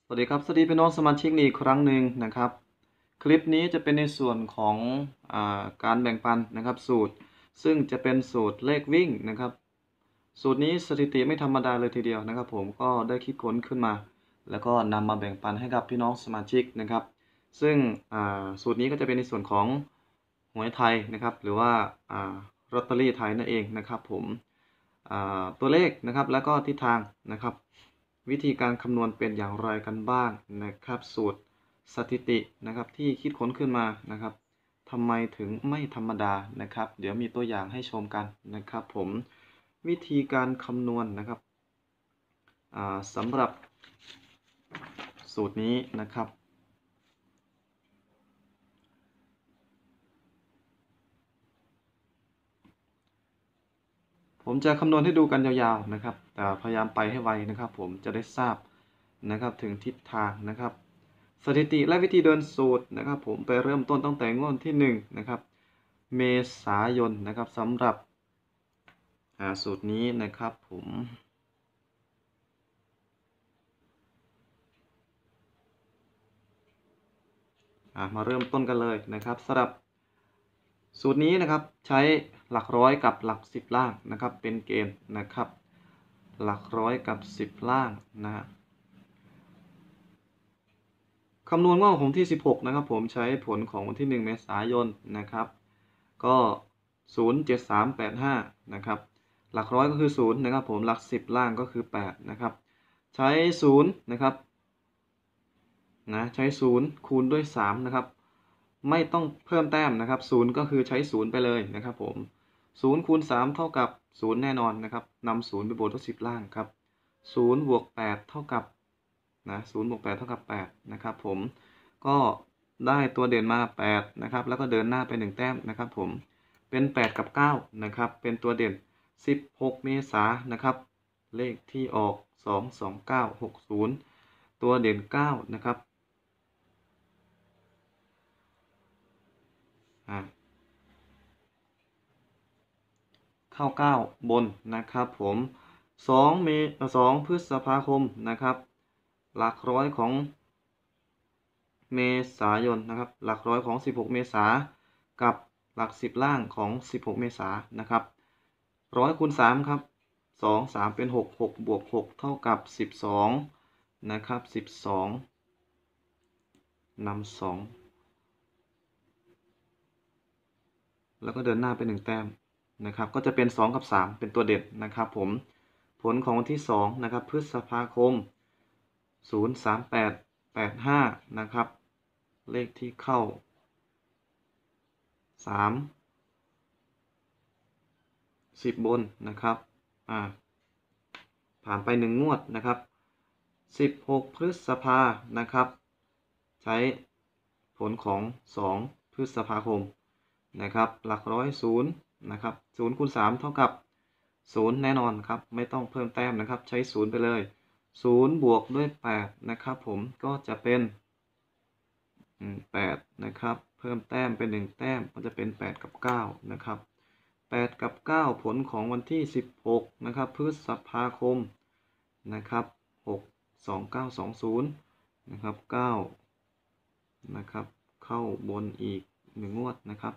สวัสดีครับสวัสดีพี่น้องสมาชิกอีกครั้งหนึ่งนะครับคลิปนี้จะเป็นในส่วนของการแบ่งปันนะครับสูตรซึ่งจะเป็นสูตรเลขวิ่งนะครับสูตรนี้สถิติไม่ธรรมดาเลยทีเดียวนะครับผมก็ได้คิดค้นขึ้นมาแล้วก็นำมาแบ่งปันให้กับพี่น้องสมาชิกนะครับซึ่งสูตรนี้ก็จะเป็นในส่วนของหวยไทยนะครับหรือว่าลอตเตอรี่ไทยนั่นเองนะครับผมตัวเลขนะครับแล้วก็ทิศทางนะครับวิธีการคำนวณเป็นอย่างไรกันบ้างนะครับสูตรสถิตินะครับที่คิดค้นขึ้นมานะครับทำไมถึงไม่ธรรมดานะครับเดี๋ยวมีตัวอย่างให้ชมกันนะครับผมวิธีการคำนวณนะครับสำหรับสูตรนี้นะครับผมจะคำนวณให้ดูกันยาวๆนะครับแต่พยายามไปให้ไวนะครับผมจะได้ทราบนะครับถึงทิศทางนะครับสถิติและวิธีเดินสูตรนะครับผมไปเริ่มต้นตั้งแต่งวดที่1นะครับเมษายนนะครับสำหรับสูตรนี้นะครับผมมาเริ่มต้นกันเลยนะครับสำหรับสูตรนี้นะครับใช้หลักร้อยกับหลัก10ล่างนะครับเป็นเกณฑ์นะครับหลักร้อยกับ10ล่างนะฮะคำนวณงวดของที่16นะครับผมใช้ผลของวันที่1เมษายนนะครับก็07385นะครับหลักร้อยก็คือ0นะครับผมหลัก10ล่างก็คือ8นะครับใช้0นะครับใช้0คูณด้วย3นะครับไม่ต้องเพิ่มแต้มนะครับ0ก็คือใช้0ไปเลยนะครับผม0คูณ3เท่ากับ0แน่นอนนะครับนำ0ไปบวกด้วย10ล่างครับ0บวก8เท่ากับ0บวก8เท่ากับ8นะครับผมก็ได้ตัวเด่นมา8นะครับแล้วก็เดินหน้าไป1แต้มนะครับผมเป็น8กับ9นะครับเป็นตัวเด่น16เมษายนนะครับเลขที่ออก22960ตัวเด่น9นะครับเข้า9บนนะครับผม2พฤษภาคมนะครับหลักร้อยของเมษายนนะครับหลักร้อยของ16เมษากับหลัก10ล่างของ16เมษายนนะครับ100คูณ3ครับ2 3เป็น6 6บวก6เท่ากับ12นะครับ12นำ2แล้วก็เดินหน้าไป1แต้มนะครับก็จะเป็น2กับ3เป็นตัวเด่นนะครับผมผลของวันที่2นะครับพฤษภาคม03885นะครับเลขที่เข้า10บนนะครับผ่านไป1งวดนะครับ16พฤษภานะครับใช้ผลของ2พฤษภาคมนะครับหลักร้อย0นะครับ0คูณ3เท่ากับ0แน่นอนครับไม่ต้องเพิ่มแต้มนะครับใช้0ไปเลย0บวกด้วย8นะครับผมก็จะเป็น8นะครับเพิ่มแต้มเป็น1แต้มก็จะเป็น8กับ9นะครับ8กับ9ผลของวันที่16นะครับพฤษภาคมนะครับ62920นะครับ9นะครับเข้าบนอีก1งวดนะครับ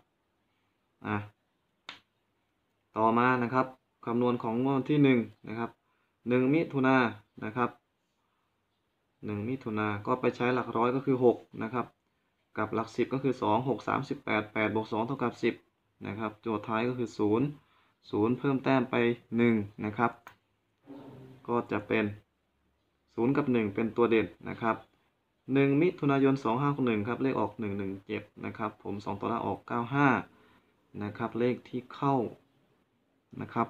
ต่อมานะครับคำนวณของงวดที่1นะครับ1มิถุนายนนะครับ1มิถุนายนก็ไปใช้หลักร้อยก็คือ6นะครับกับหลัก10ก็คือ2 6 38 8บวก2เท่ากับ10นะครับโจทย์ท้ายก็คือ0 0เพิ่มแต้มไป1นะครับก็จะเป็น0กับ1เป็นตัวเด่นนะครับ1มิถุนายน2561ครับเลขออก117นะครับผม2ตัวหน้าออก95นะครับเลขที่เข้านะครับ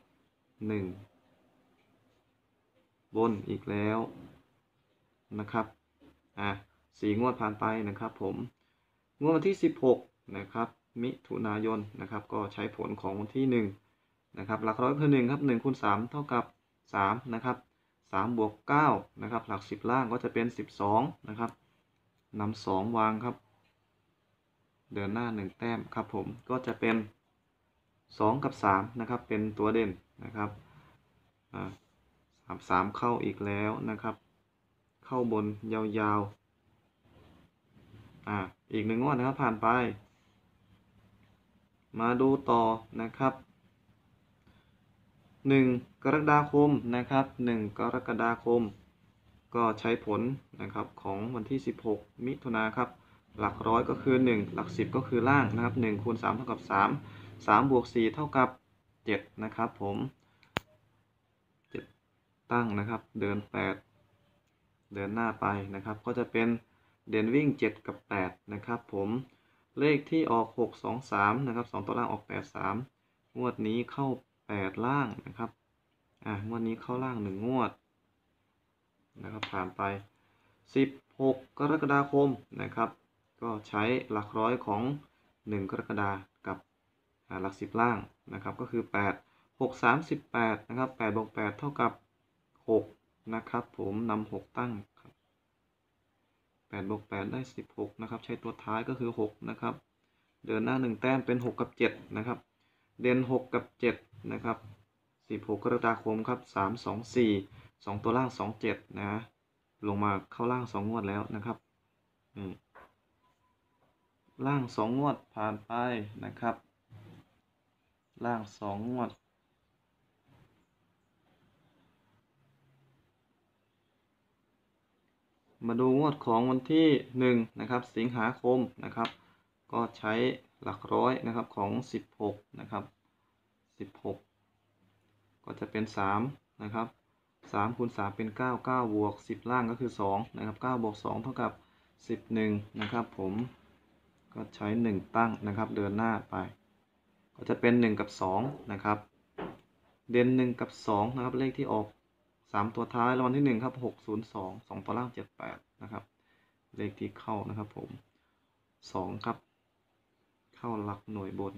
1บนอีกแล้วนะครับ4งวดผ่านไปนะครับผมงวดวันที่16นะครับมิถุนายนนะครับก็ใช้ผลของวันที่1นะครับหลักร้อยคือ1ครับ1คูณ3เท่ากับ3นะครับ3บวก9นะครับหลัก10ล่างก็จะเป็น12นะครับนำ2วางครับเดินหน้า1แต้มครับผมก็จะเป็น2กับ3นะครับเป็นตัวเด่นนะครับ3เข้าอีกแล้วนะครับเข้าบนยาวๆอีก1 งวดนะครับผ่านไปมาดูต่อนะครับ1 กรกฎาคมนะครับ1 กรกฎาคมก็ใช้ผลนะครับของวันที่16 มิถุนายนครับหลักร้อยก็คือ1หลัก10ก็คือล่างนะครับ1คูณ3เท่ากับ3 3บวก4เท่ากับ7นะครับผม7ตั้งนะครับเดิน8เดินหน้าไปนะครับก็จะเป็นเด่นวิ่ง7กับ8นะครับผมเลขที่ออก6 2 3นะครับ2ตัวล่างออก8 3งวดนี้เข้า8ล่างนะครับงวดนี้เข้าล่าง1 งวดนะครับผ่านไป16 กรกฎาคมนะครับก็ใช้หลักร้อยของ1 กรกฎากับหลัก10ล่างนะครับก็คือ8 6 3 18นะครับ8บวก8เท่ากับ6นะครับผมนำ6ตั้งครับ8บวก8ได้16นะครับใช้ตัวท้ายก็คือ6นะครับเดินหน้า1แต้มเป็น6กับ7นะครับเด่น6กับ7นะครับ16 กรกฎาคมครับ3 2 4 2ตัวล่าง2 7นะลงมาเข้าล่าง2 งวดแล้วนะครับล่าง2 งวดผ่านไปนะครับล่าง2 งวดมาดูงวดของวันที่1นะครับสิงหาคมนะครับก็ใช้หลักร้อยนะครับของ16นะครับ16ก็จะเป็น3นะครับ3คูณ3เป็น9 9บวก10ล่างก็คือ2นะครับ9บวก2เท่ากับ11นะครับผมก็ใช้1ตั้งนะครับเดินหน้าไปก็จะเป็น1กับ2นะครับเด่น1กับ2นะครับเลขที่ออก3ตัวท้ายรางวัลที่1ครับ602 2ตัวล่าง78นะครับเลขที่เข้านะครับผม2ครับเข้าหลักหน่วยบน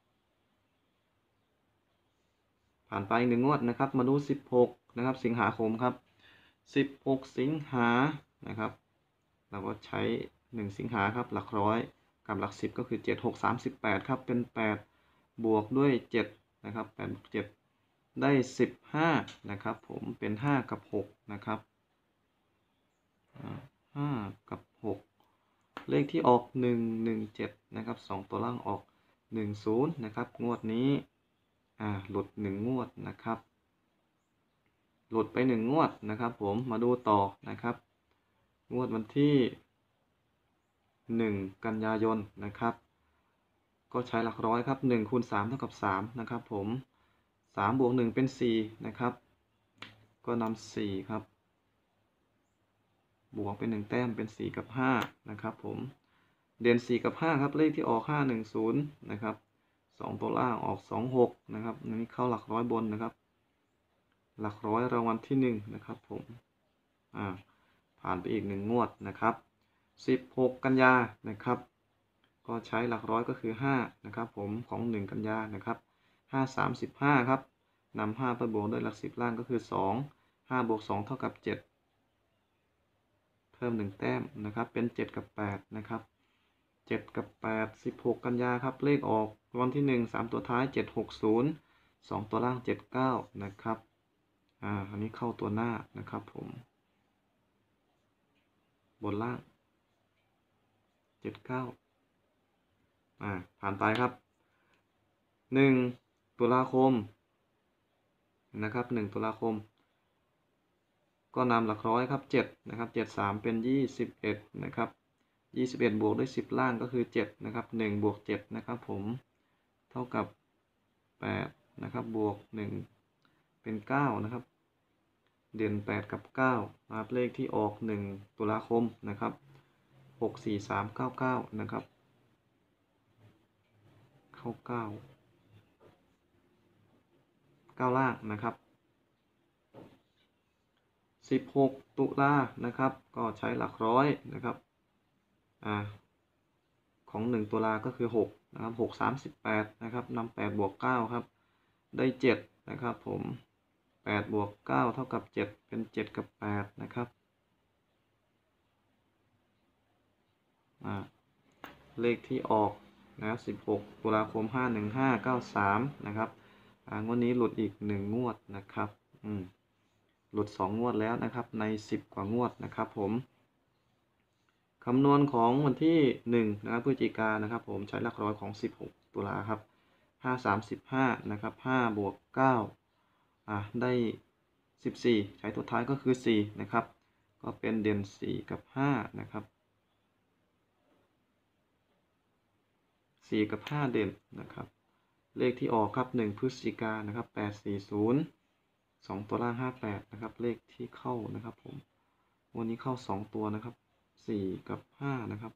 ผ่านไป1 งวดนะครับมาดู16นะครับสิงหาคมครับ16สิงหานะครับเราก็ใช้1สิงหาครับหลักร้อยกับหลัก10ก็คือ7 6 38ครับเป็น8บวกด้วย7นะครับ8บวก7ได้15นะครับผมเป็น5กับ6นะครับ5กับ6เลขที่ออก117นะครับ2ตัวล่างออก10นะครับงวดนี้หลุด1 งวดนะครับหลุดไป1 งวดนะครับผมมาดูต่อนะครับงวดวันที่1 กันยายนนะครับก็ใช้หลักร้อยครับ1คูณ3เท่ากับ3นะครับผม3บวก1เป็น4นะครับก็นำ4ครับบวกเป็น1แต้มเป็น4กับ5นะครับผมเด่น4กับ5ครับเลขที่ออก510นะครับ2ตัวล่างออก26นะครับนี้เข้าหลักร้อยบนนะครับหลักร้อยรางวัลที่1นะครับผมผ่านไปอีก1 งวดนะครับ16 กันยานะครับก็ใช้หลักร้อยก็คือ5นะครับผมของ1 กันยานะครับ5 35ครับนำ5ไปบวกด้วยหลัก10ล่างก็คือ2 5บวก2เท่ากับ7เพิ่ม1แต้มนะครับเป็น7กับ8นะครับ7กับ8 16 กันยาครับเลขออกวันที่1 3ตัวท้าย760 2ตัวล่าง79นะครับอันนี้เข้าตัวหน้านะครับผมบนล่าง79ผ่านไปครับ1 ตุลาคมนะครับ1 ตุลาคมก็นำหลักร้อยครับ7นะครับ73เป็น21นะครับ21บวกด้วย10ล่างก็คือ7นะครับ1บวก7นะครับผมเท่ากับ8นะครับบวก1เป็น9นะครับเด่น8กับ9มาเลขที่ออก1 ตุลาคมนะครับ6 4 3 9 9นะครับเข้า9ล่างนะครับ16 ตุลานะครับก็ใช้หลักร้อยนะครับของ1 ตุลาก็คือ6นะครับ6 38นะครับนำ8บวก9ครับได้7นะครับผม8บวก9เท่ากับ7เป็น7กับ8นะครับเลขที่ออกนะครับ16 ตุลาคม51593นะครับงวดนี้หลุดอีก1 งวดนะครับหลุด2งวดแล้วนะครับใน10กว่างวดนะครับผมคำนวณของวันที่1นะครับพฤศจิกายนนะครับผมใช้หลักร้อยของ16ตุลาครับ5 3 15นะครับ5บวก9ได้14ใช้ตัวท้ายก็คือ4นะครับก็เป็นเด่น4กับ5นะครับ4กับ5เด่นนะครับเลขที่ออกครับ1พฤศจิกายนนะครับ840 2ตัวล่าง58นะครับเลขที่เข้านะครับผมวันนี้เข้า2ตัวนะครับ4กับ5นะครับ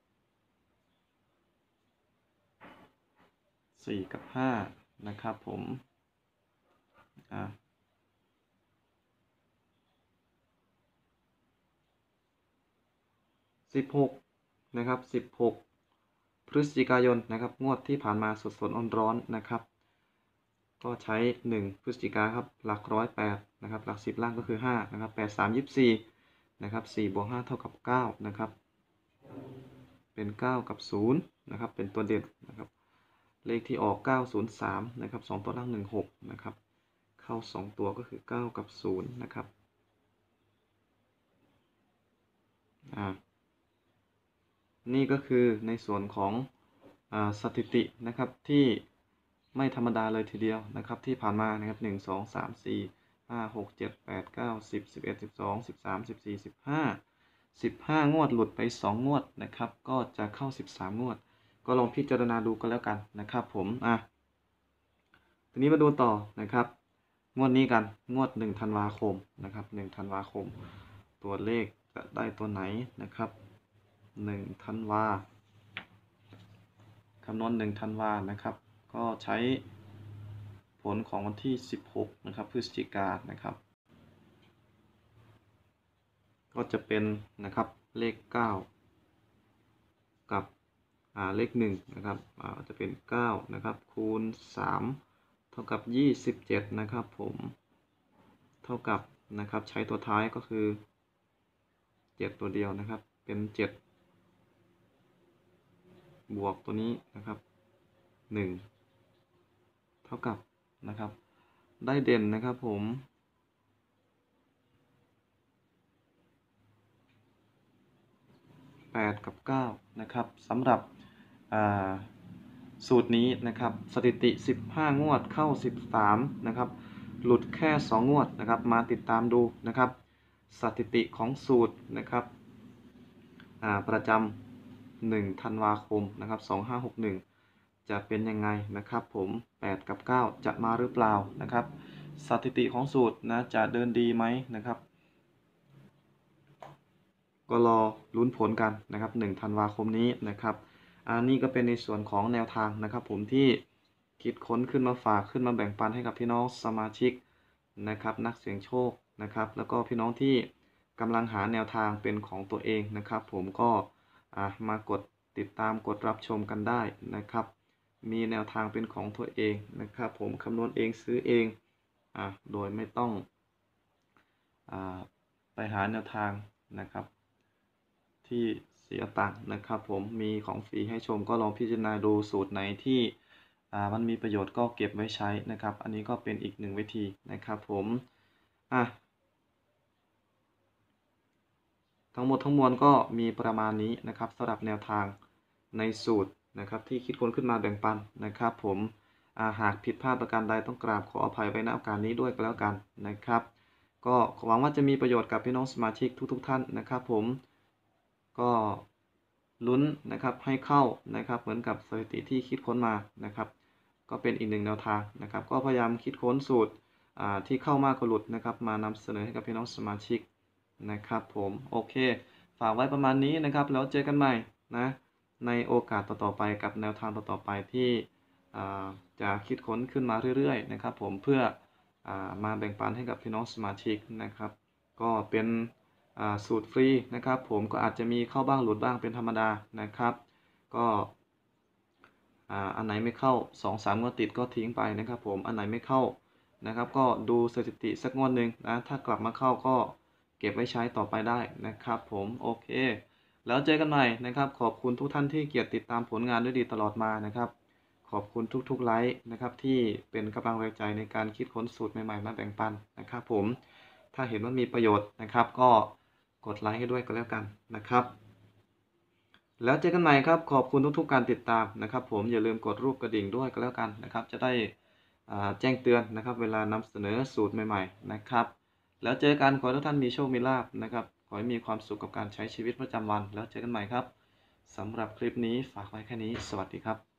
4กับ5นะครับผม16นะครับ16พฤศจิกายนนะครับงวดที่ผ่านมาสดๆร้อนๆนะครับก็ใช้1พฤศจิกาครับหลักร้อย8นะครับหลัก10ล่างก็คือ5นะครับ8 3 24นะครับ4บวก5เท่ากับ9นะครับเป็น9กับ0นะครับเป็นตัวเด่นนะครับเลขที่ออก903นะครับ2ตัวล่าง16นะครับเข้า2ตัวก็คือ9กับ0นะครับนี่ก็คือในส่วนของสถิตินะครับที่ไม่ธรรมดาเลยทีเดียวนะครับที่ผ่านมานะครับ1 2 3 4 5 6 7 8 9 10 11 12 13 14 15งวดหลุดไป2งวดนะครับก็จะเข้า13งวดก็ลองพิจารณาดูกันแล้วกันนะครับผมทีนี้มาดูต่อนะครับงวดนี้กันงวด1ธันวาคมนะครับ1ธันวาคมตัวเลขจะได้ตัวไหนนะครับ1ธันวาคำนวณ1ธันวานะครับก็ใช้ผลของวันที่16นะครับพฤศจิกายนนะครับก็จะเป็นนะครับเลข9กับเลข1นะครับจะเป็น9นะครับคูณ3เท่ากับ27นะครับผมเท่ากับนะครับใช้ตัวท้ายก็คือ7ตัวเดียวนะครับเป็น7บวกตัวนี้นะครับ1เท่ากับนะครับได้เด่นนะครับผม8กับ9นะครับสำหรับสูตรนี้นะครับสถิติ15งวดเข้า13นะครับหลุดแค่2งวดนะครับมาติดตามดูนะครับสถิติของสูตรนะครับประจำ1ธันวาคมนะครับ2561จะเป็นยังไงนะครับผม8กับ9จะมาหรือเปล่านะครับสถิติของสูตรนะจะเดินดีไหมนะครับก็รอลุ้นผลกันนะครับ1ธันวาคมนี้นะครับนี่ก็เป็นในส่วนของแนวทางนะครับผมที่คิดค้นขึ้นมาฝากขึ้นมาแบ่งปันให้กับพี่น้องสมาชิกนะครับนักเสี่ยงโชคนะครับแล้วก็พี่น้องที่กำลังหาแนวทางเป็นของตัวเองนะครับผมก็มากดติดตามกดรับชมกันได้นะครับมีแนวทางเป็นของตัวเองนะครับผมคำนวณเองซื้อเองโดยไม่ต้องไปหาแนวทางนะครับที่เสียตังค์นะครับผมมีของฟรีให้ชมก็ลองพิจารณาดูสูตรไหนที่มันมีประโยชน์ก็เก็บไว้ใช้นะครับอันนี้ก็เป็นอีกหนึ่งวิธีนะครับผมทั้งหมดทั้งมวลก็มีประมาณนี้นะครับสำหรับแนวทางในสูตรนะครับที่คิดค้นขึ้นมาแบ่งปันนะครับผมหากผิดพลาดประการใดต้องกราบขออภัยไว้ณโอกาสนี้ด้วยก็แล้วกันนะครับก็หวังว่าจะมีประโยชน์กับพี่น้องสมาชิกทุกท่านนะครับผมก็ลุ้นนะครับให้เข้านะครับเหมือนกับสถิติที่คิดค้นมานะครับก็เป็นอีกหนึ่งแนวทางนะครับก็พยายามคิดค้นสูตรที่เข้ามากกว่าหลุดนะครับมานำเสนอให้กับพี่น้องสมาชิกนะครับผมโอเคฝากไว้ประมาณนี้นะครับแล้วเจอกันใหม่นะในโอกาสต่อๆไปกับแนวทางต่อๆไปที่จะคิดค้นขึ้นมาเรื่อยๆนะครับผมเพื่อมาแบ่งปันให้กับพี่น้องสมาชิกนะครับก็เป็นสูตรฟรีนะครับผมก็อาจจะมีเข้าบ้างหลุดบ้างเป็นธรรมดานะครับก็อันไหนไม่เข้า 2-3 งวดติดก็ทิ้งไปนะครับผมอันไหนไม่เข้านะครับก็ดูสถิติสักงวดหนึ่งนะถ้ากลับมาเข้าก็เก็บไว้ใช้ต่อไปได้นะครับผมโอเคแล้วเจอกันใหม่นะครับขอบคุณทุกท่านที่เกียรติติดตามผลงานด้วยดีตลอดมานะครับขอบคุณทุกๆไลค์นะครับที่เป็นกำลังแรงใจในการคิดค้นสูตรใหม่ๆมาแบ่งปันนะครับผมถ้าเห็นว่ามีประโยชน์นะครับก็กดไลค์ให้ด้วยก็แล้วกันนะครับแล้วเจอกันใหม่ครับขอบคุณทุกๆการติดตามนะครับผมอย่าลืมกดรูปกระดิ่งด้วยก็แล้วกันนะครับจะได้แจ้งเตือนนะครับเวลานำเสนอสูตรใหม่ๆนะครับแล้วเจอกันขอให้ทุกท่านมีโชคมีลาภนะครับขอให้มีความสุขกับการใช้ชีวิตประจำวันแล้วเจอกันใหม่ครับสำหรับคลิปนี้ฝากไว้แค่นี้สวัสดีครับ